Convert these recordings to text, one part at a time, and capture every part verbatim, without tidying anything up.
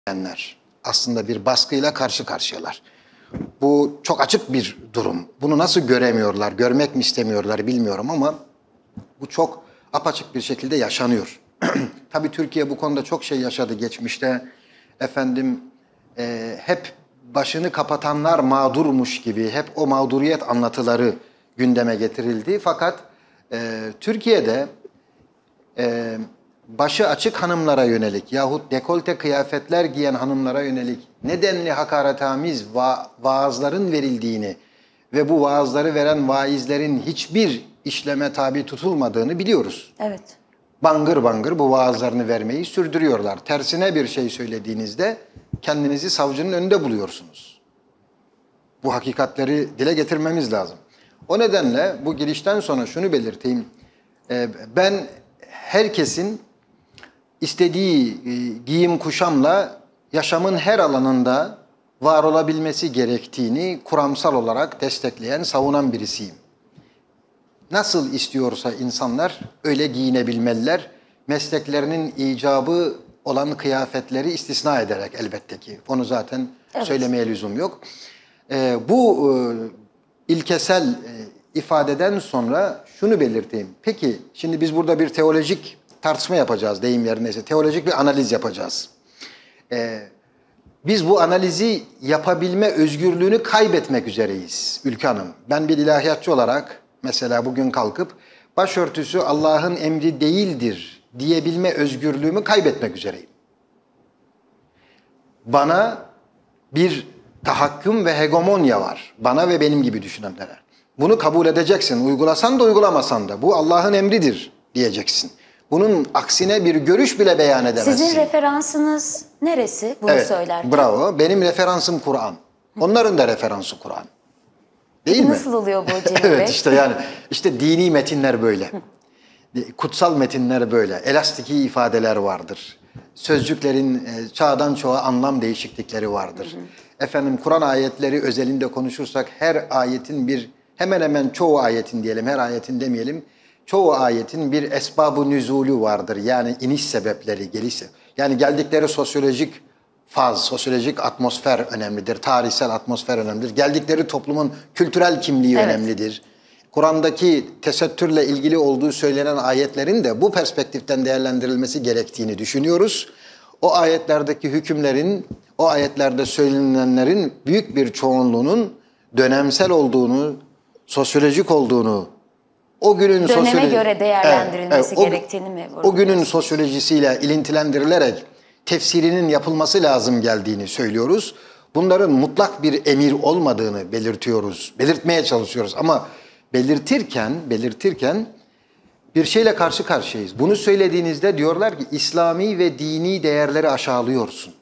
diyenler aslında bir baskıyla karşı karşıyalar. Bu çok açık bir durum. Bunu nasıl göremiyorlar, görmek mi istemiyorlar bilmiyorum ama bu çok apaçık bir şekilde yaşanıyor. Tabii Türkiye bu konuda çok şey yaşadı geçmişte. Efendim e, hep başını kapatanlar mağdurmuş gibi hep o mağduriyet anlatıları gündeme getirildi. Fakat e, Türkiye'de e, başı açık hanımlara yönelik yahut dekolte kıyafetler giyen hanımlara yönelik nedenli hakaretamiz va vaazların verildiğini ve bu vaazları veren vaizlerin hiçbir işleme tabi tutulmadığını biliyoruz. Evet. Bangır bangır bu vaazlarını vermeyi sürdürüyorlar. Tersine bir şey söylediğinizde kendinizi savcının önünde buluyorsunuz. Bu hakikatleri dile getirmemiz lazım. O nedenle bu girişten sonra şunu belirteyim. Ben herkesin istediği giyim kuşamla yaşamın her alanında var olabilmesi gerektiğini kuramsal olarak destekleyen, savunan birisiyim. Nasıl istiyorsa insanlar öyle giyinebilmeliler. Mesleklerinin icabı olan kıyafetleri istisna ederek elbette ki. Onu zaten evet. söylemeye lüzum yok. Ee, bu e, ilkesel e, ifadeden sonra şunu belirteyim. Peki şimdi biz burada bir teolojik tartışma yapacağız deyim yerine ise. Teolojik bir analiz yapacağız. Ee, biz bu analizi yapabilme özgürlüğünü kaybetmek üzereyiz Ülke Hanım. Ben bir ilahiyatçı olarak mesela bugün kalkıp başörtüsü Allah'ın emri değildir diyebilme özgürlüğümü kaybetmek üzereyim. Bana bir tahakküm ve hegemonya var. Bana ve benim gibi düşünenlere. Bunu kabul edeceksin. Uygulasan da uygulamasan da. Bu Allah'ın emridir diyeceksin. Bunun aksine bir görüş bile beyan edemezsin. Sizin referansınız neresi bunu evet, söylerken? Bravo. Benim referansım Kur'an. Onların da referansı Kur'an. Değil Peki mi? Nasıl oluyor bu Cemil Bey? Evet işte yani işte dini metinler böyle. Kutsal metinler böyle. Elastiki ifadeler vardır. Sözcüklerin çağdan çoğa anlam değişiklikleri vardır. Hı hı. Efendim Kur'an ayetleri özelinde konuşursak her ayetin bir hemen hemen çoğu ayetin diyelim, her ayetin demeyelim. Çoğu ayetin bir esbab-ı nüzulü vardır. Yani iniş sebepleri, geliş. Yani geldikleri sosyolojik faz, sosyolojik atmosfer önemlidir. Tarihsel atmosfer önemlidir. Geldikleri toplumun kültürel kimliği evet. önemlidir. Kur'an'daki tesettürle ilgili olduğu söylenen ayetlerin de bu perspektiften değerlendirilmesi gerektiğini düşünüyoruz. O ayetlerdeki hükümlerin, o ayetlerde söylenenlerin büyük bir çoğunluğunun dönemsel olduğunu, sosyolojik olduğunu, o günün döneme sosyoloji... göre değerlendirilmesi evet, evet, o, gerektiğini mi vurguluyorsunuz? O günün sosyolojisiyle ilintilendirilerek tefsirinin yapılması lazım geldiğini söylüyoruz. Bunların mutlak bir emir olmadığını belirtiyoruz, belirtmeye çalışıyoruz. Ama belirtirken, belirtirken bir şeyle karşı karşıyayız. Bunu söylediğinizde diyorlar ki İslami ve dini değerleri aşağılıyorsun.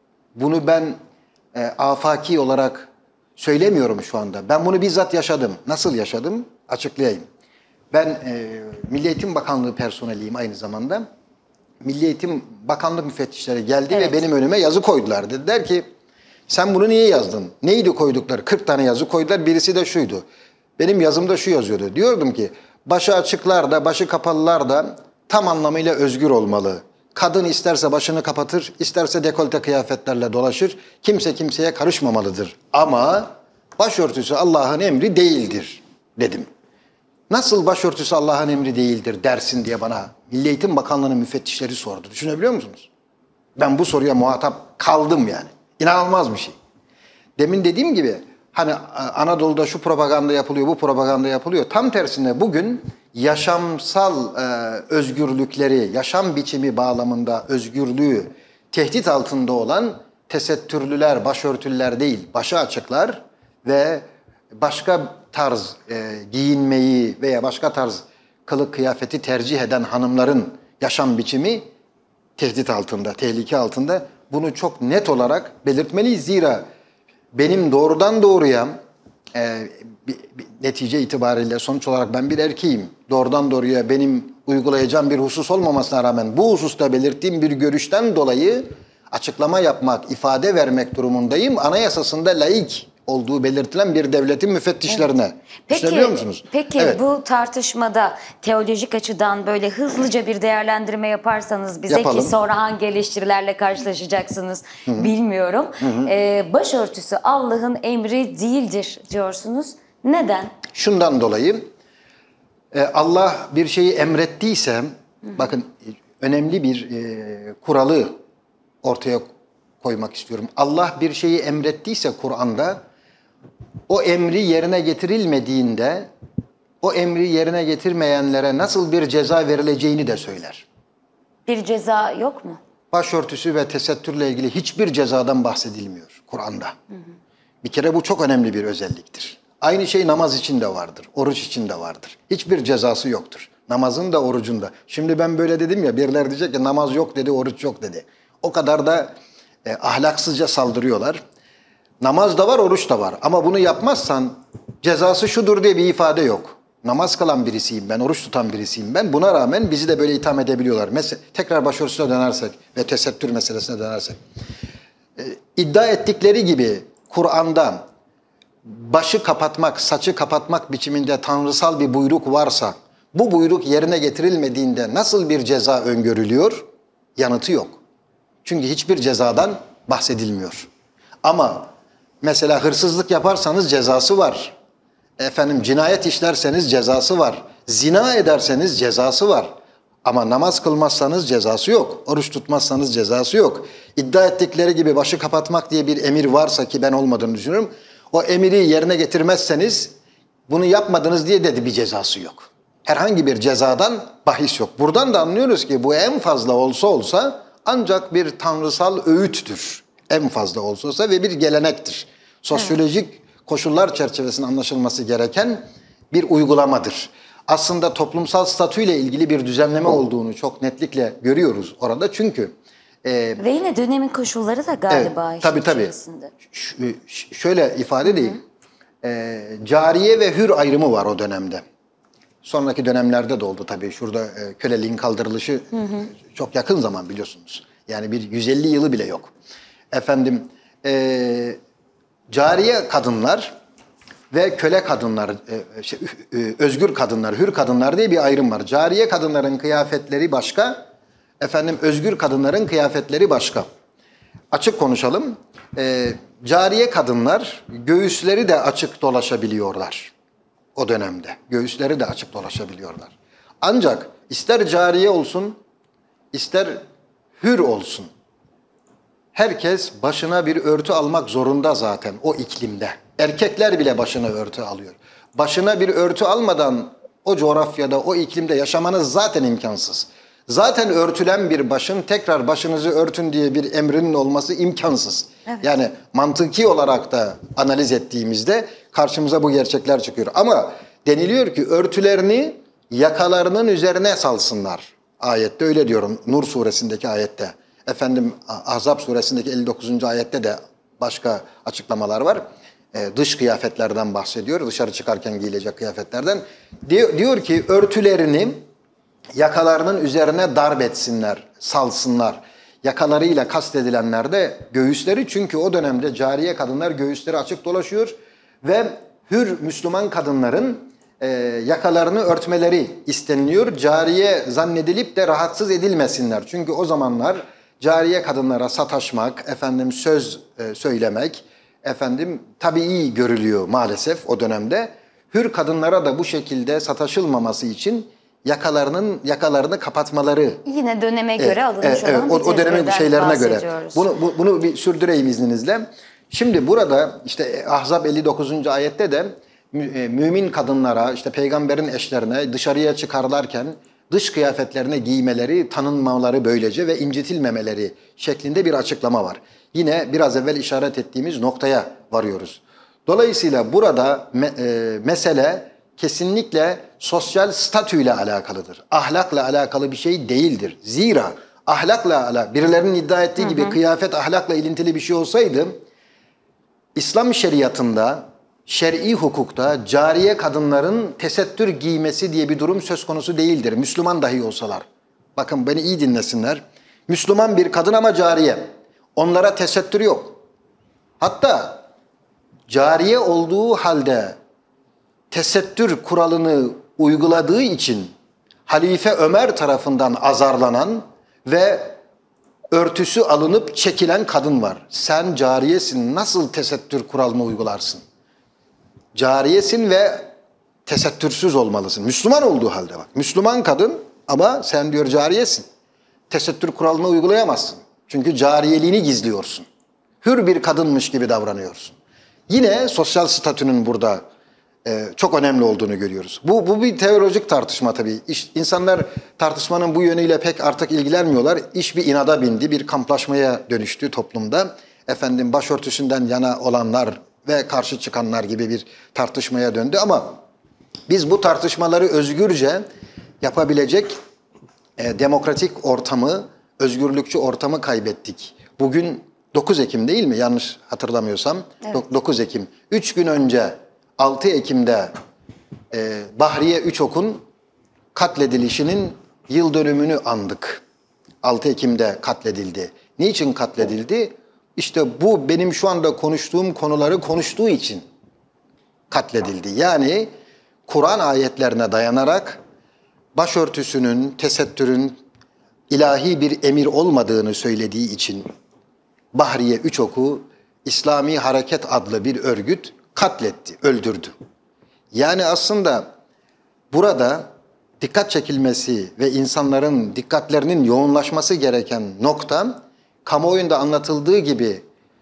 Bunu ben e, afaki olarak söylemiyorum şu anda. Ben bunu bizzat yaşadım. Nasıl yaşadım? Açıklayayım. Ben e, Milli Eğitim Bakanlığı personeliyim aynı zamanda. Milli Eğitim Bakanlık müfettişleri geldi evet. ve benim önüme yazı koydular. Dediler ki sen bunu niye yazdın? Neydi koydukları? kırk tane yazı koydular. Birisi de şuydu. Benim yazımda şu yazıyordu. Diyordum ki başı açıklar da başı kapalılar da tam anlamıyla özgür olmalı. Kadın isterse başını kapatır, isterse dekolte kıyafetlerle dolaşır. Kimse kimseye karışmamalıdır. Ama başörtüsü Allah'ın emri değildir dedim. Nasıl başörtüsü Allah'ın emri değildir dersin diye bana Milli Eğitim Bakanlığı'nın müfettişleri sordu. Düşünebiliyor musunuz? Ben bu soruya muhatap kaldım yani. İnanılmaz bir şey. Demin dediğim gibi hani Anadolu'da şu propaganda yapılıyor, bu propaganda yapılıyor. Tam tersine bugün yaşamsal e, özgürlükleri, yaşam biçimi bağlamında özgürlüğü tehdit altında olan tesettürlüler, başörtüler değil, başı açıklar ve başka tarz e, giyinmeyi veya başka tarz kılık kıyafeti tercih eden hanımların yaşam biçimi tehdit altında, tehlike altında. Bunu çok net olarak belirtmeliyiz. Zira benim doğrudan doğruya e, bir, bir netice itibariyle sonuç olarak ben bir erkeğim. Doğrudan doğruya benim uygulayacağım bir husus olmamasına rağmen bu hususta belirttiğim bir görüşten dolayı açıklama yapmak, ifade vermek durumundayım. Anayasasında laik olduğu belirtilen bir devletin müfettişlerine. Peki, Düşünebiliyor musunuz? peki Evet. bu tartışmada teolojik açıdan böyle hızlıca bir değerlendirme yaparsanız bize Yapalım. ki sonra hangi eleştirilerle karşılaşacaksınız bilmiyorum. Ee, başörtüsü Allah'ın emri değildir diyorsunuz. Neden? Şundan dolayı e, Allah bir şeyi emrettiyse, bakın önemli bir e, kuralı ortaya koymak istiyorum. Allah bir şeyi emrettiyse Kur'an'da, o emri yerine getirilmediğinde o emri yerine getirmeyenlere nasıl bir ceza verileceğini de söyler. Bir ceza yok mu? Başörtüsü ve tesettürle ilgili hiçbir cezadan bahsedilmiyor Kur'an'da. Bir kere bu çok önemli bir özelliktir. Aynı şey namaz için de vardır, oruç için de vardır. Hiçbir cezası yoktur. Namazın da orucun da. Şimdi ben böyle dedim ya, birileri diyecek ki namaz yok dedi, oruç yok dedi. O kadar da e, ahlaksızca saldırıyorlar. Namaz da var, oruç da var. Ama bunu yapmazsan cezası şudur diye bir ifade yok. Namaz kılan birisiyim ben, oruç tutan birisiyim ben. Buna rağmen bizi de böyle itham edebiliyorlar. Mesela tekrar başörtüsüne dönersek ve tesettür meselesine dönersek. Ee, iddia ettikleri gibi Kur'an'da başı kapatmak, saçı kapatmak biçiminde tanrısal bir buyruk varsa, bu buyruk yerine getirilmediğinde nasıl bir ceza öngörülüyor? Yanıtı yok. Çünkü hiçbir cezadan bahsedilmiyor. Ama mesela hırsızlık yaparsanız cezası var. Efendim cinayet işlerseniz cezası var. Zina ederseniz cezası var. Ama namaz kılmazsanız cezası yok. Oruç tutmazsanız cezası yok. İddia ettikleri gibi başı kapatmak diye bir emir varsa, ki ben olmadığını düşünüyorum, o emiri yerine getirmezseniz bunu yapmadınız diye de bir cezası yok. Herhangi bir cezadan bahis yok. Buradan da anlıyoruz ki bu en fazla olsa olsa ancak bir tanrısal öğüttür. En fazla olsa olsa ve bir gelenektir. Sosyolojik evet. koşullar çerçevesinde anlaşılması gereken bir uygulamadır. Aslında toplumsal statüyle ilgili bir düzenleme olduğunu çok netlikle görüyoruz orada. Çünkü e, ve yine dönemin koşulları da galiba evet, tabii, tabii. içerisinde. Ş- şöyle ifade edeyim. E, cariye ve hür ayrımı var o dönemde. Sonraki dönemlerde de oldu tabii. Şurada e, köleliğin kaldırılışı hı hı. çok yakın zaman biliyorsunuz. Yani bir yüz elli yılı bile yok. Efendim e, cariye kadınlar ve köle kadınlar, e, şey, e, özgür kadınlar, hür kadınlar diye bir ayrım var. Cariye kadınların kıyafetleri başka, efendim özgür kadınların kıyafetleri başka. Açık konuşalım. E, cariye kadınlar göğüsleri de açık dolaşabiliyorlar. O dönemde göğüsleri de açık dolaşabiliyorlar. Ancak ister cariye olsun, ister hür olsun, herkes başına bir örtü almak zorunda zaten o iklimde. Erkekler bile başına örtü alıyor. Başına bir örtü almadan o coğrafyada, o iklimde yaşamanız zaten imkansız. Zaten örtülen bir başın tekrar başınızı örtün diye bir emrinin olması imkansız. Evet. Yani mantıki olarak da analiz ettiğimizde karşımıza bu gerçekler çıkıyor. Ama deniliyor ki örtülerini yakalarının üzerine salsınlar. Ayette öyle diyorum, Nur suresindeki ayette. Efendim Ahzab suresindeki elli dokuzuncu ayette de başka açıklamalar var. Ee, dış kıyafetlerden bahsediyor. Dışarı çıkarken giyilecek kıyafetlerden. Diyor, diyor ki örtülerini yakalarının üzerine darbetsinler, salsınlar. Yakalarıyla kastedilenler de göğüsleri. Çünkü o dönemde cariye kadınlar göğüsleri açık dolaşıyor ve hür Müslüman kadınların e, yakalarını örtmeleri isteniliyor. Cariye zannedilip de rahatsız edilmesinler. Çünkü o zamanlar cariye kadınlara sataşmak, efendim söz e, söylemek, efendim tabii görülüyor maalesef o dönemde. Hür kadınlara da bu şekilde sataşılmaması için yakalarının yakalarını kapatmaları. Yine döneme göre alınmış evet, olan evet, bir o, o dönemin şeylerine göre. Bunu, bu, bunu bir sürdüreyim izninizle. Şimdi burada işte Ahzab elli dokuzuncu ayette de mümin kadınlara, işte peygamberin eşlerine dışarıya çıkarlarken dış kıyafetlerine giymeleri, tanınmaları böylece ve incitilmemeleri şeklinde bir açıklama var. Yine biraz evvel işaret ettiğimiz noktaya varıyoruz. Dolayısıyla burada me e, mesele kesinlikle sosyal statüyle alakalıdır. Ahlakla alakalı bir şey değildir. Zira ahlakla alakalı, birilerinin iddia ettiği hı hı. gibi kıyafet ahlakla ilintili bir şey olsaydı, İslam şeriatında, şer'i hukukta cariye kadınların tesettür giymesi diye bir durum söz konusu değildir. Müslüman dahi olsalar. Bakın beni iyi dinlesinler. Müslüman bir kadın ama cariye. Onlara tesettür yok. Hatta cariye olduğu halde tesettür kuralını uyguladığı için Halife Ömer tarafından azarlanan ve örtüsü alınıp çekilen kadın var. Sen cariyesin, nasıl tesettür kuralını uygularsın? Cariyesin ve tesettürsüz olmalısın. Müslüman olduğu halde bak. Müslüman kadın ama sen diyor cariyesin. Tesettür kuralını uygulayamazsın. Çünkü cariyeliğini gizliyorsun. Hür bir kadınmış gibi davranıyorsun. Yine sosyal statünün burada e, çok önemli olduğunu görüyoruz. Bu, bu bir teolojik tartışma tabii. İş, insanlar tartışmanın bu yönüyle pek artık ilgilenmiyorlar. İş bir inada bindi, bir kamplaşmaya dönüştü toplumda. Efendim başörtüsünden yana olanlar ve karşı çıkanlar gibi bir tartışmaya döndü ama biz bu tartışmaları özgürce yapabilecek e, demokratik ortamı, özgürlükçü ortamı kaybettik. Bugün dokuz Ekim değil mi? Yanlış hatırlamıyorsam. Evet. dokuz Ekim. Üç gün önce altı Ekim'de e, Bahriye Üçok'un katledilişinin yıl dönümünü andık. altı Ekim'de katledildi. Niçin katledildi? İşte bu benim şu anda konuştuğum konuları konuştuğu için katledildi. Yani Kur'an ayetlerine dayanarak başörtüsünün, tesettürün ilahi bir emir olmadığını söylediği için Bahriye Üçok'u İslami Hareket adlı bir örgüt katletti, öldürdü. Yani aslında burada dikkat çekilmesi ve insanların dikkatlerinin yoğunlaşması gereken nokta, kamuoyunda anlatıldığı gibi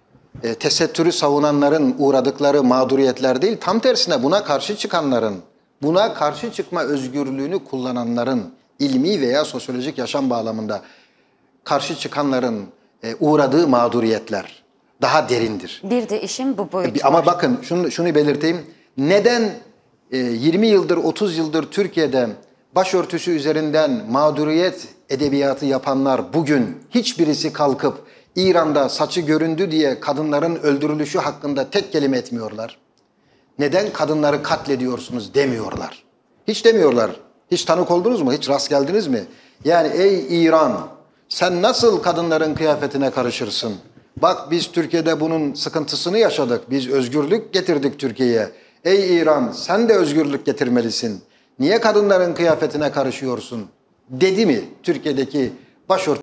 e, tesettürü savunanların uğradıkları mağduriyetler değil, tam tersine buna karşı çıkanların, buna karşı çıkma özgürlüğünü kullananların, ilmi veya sosyolojik yaşam bağlamında karşı çıkanların e, uğradığı mağduriyetler daha derindir. Bir de işin bu boyutu Ama var. bakın şunu, şunu belirteyim. Neden e, yirmi yıldır, otuz yıldır Türkiye'de başörtüsü üzerinden mağduriyet edebiyatı yapanlar bugün hiçbirisi kalkıp İran'da saçı göründü diye kadınların öldürülüşü hakkında tek kelime etmiyorlar? Neden kadınları katlediyorsunuz demiyorlar? Hiç demiyorlar. Hiç tanık oldunuz mu? Hiç rast geldiniz mi? Yani ey İran, sen nasıl kadınların kıyafetine karışırsın? Bak biz Türkiye'de bunun sıkıntısını yaşadık. Biz özgürlük getirdik Türkiye'ye. Ey İran, sen de özgürlük getirmelisin. Niye kadınların kıyafetine karışıyorsun? Dedi mi Türkiye'deki başörtüsü